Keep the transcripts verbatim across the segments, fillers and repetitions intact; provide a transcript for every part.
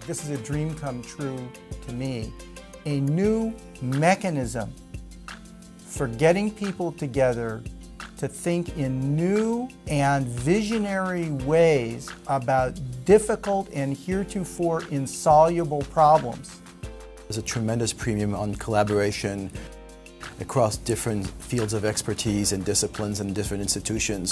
This is a dream come true to me. A new mechanism for getting people together to think in new and visionary ways about difficult and heretofore insoluble problems. There's a tremendous premium on collaboration across different fields of expertise and disciplines and different institutions.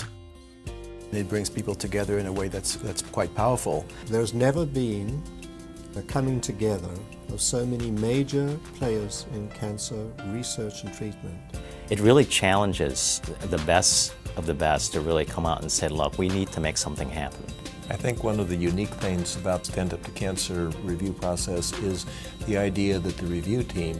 It brings people together in a way that's, that's quite powerful. There's never been a coming together of so many major players in cancer research and treatment. It really challenges the best of the best to really come out and say, look, we need to make something happen. I think one of the unique things about the Stand Up to Cancer review process is the idea that the review team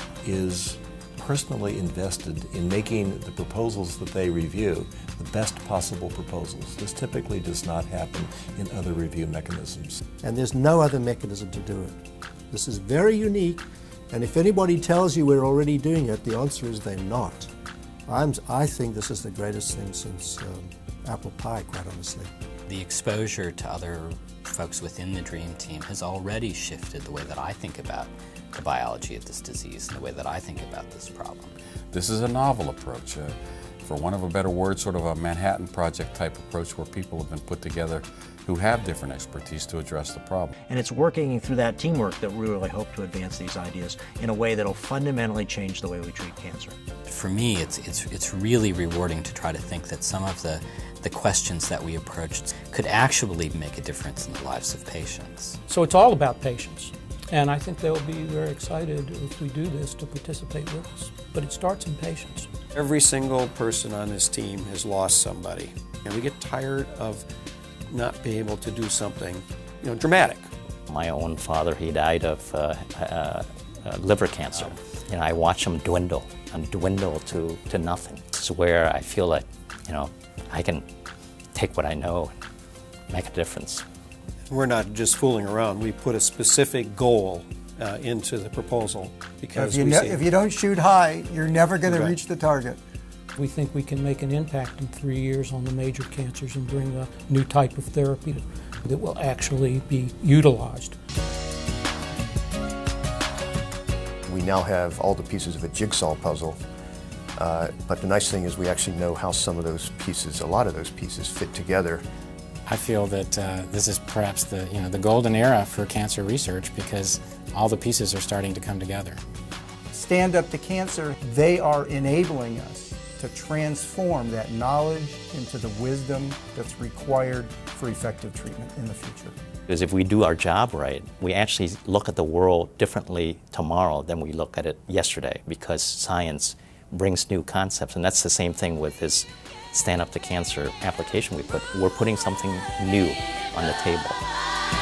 is personally invested in making the proposals that they review the best possible proposals. This typically does not happen in other review mechanisms. And there's no other mechanism to do it. This is very unique, and if anybody tells you we're already doing it, the answer is they're not. I'm, I think this is the greatest thing since um, apple pie, quite honestly. The exposure to other folks within the DREAM team has already shifted the way that I think about the biology of this disease and the way that I think about this problem. This is a novel approach, uh, for want of a better word, sort of a Manhattan Project type approach where people have been put together who have different expertise to address the problem. And it's working through that teamwork that we really hope to advance these ideas in a way that will fundamentally change the way we treat cancer. For me, it's, it's, it's really rewarding to try to think that some of the, the questions that we approached could actually make a difference in the lives of patients. So it's all about patients. And I think they'll be very excited if we do this to participate with us. But it starts in patients. Every single person on this team has lost somebody. And we get tired of not being able to do something, you know, dramatic. My own father, he died of uh, uh, uh, liver cancer. You know, I watch him dwindle and dwindle to, to nothing. It's where I feel like, you know, I can take what I know and make a difference. We're not just fooling around. We put a specific goal uh, into the proposal because if you, we know, see if you don't shoot high, you're never going to right. reach the target. We think we can make an impact in three years on the major cancers and bring a new type of therapy that will actually be utilized. We now have all the pieces of a jigsaw puzzle, uh, but the nice thing is we actually know how some of those pieces, a lot of those pieces, fit together. I feel that uh, this is perhaps the, you know, the golden era for cancer research because all the pieces are starting to come together. Stand Up to Cancer, they are enabling us to transform that knowledge into the wisdom that's required for effective treatment in the future. Because if we do our job right, we actually look at the world differently tomorrow than we look at it yesterday because science brings new concepts, and that's the same thing with this Stand Up to Cancer application we put. We're putting something new on the table.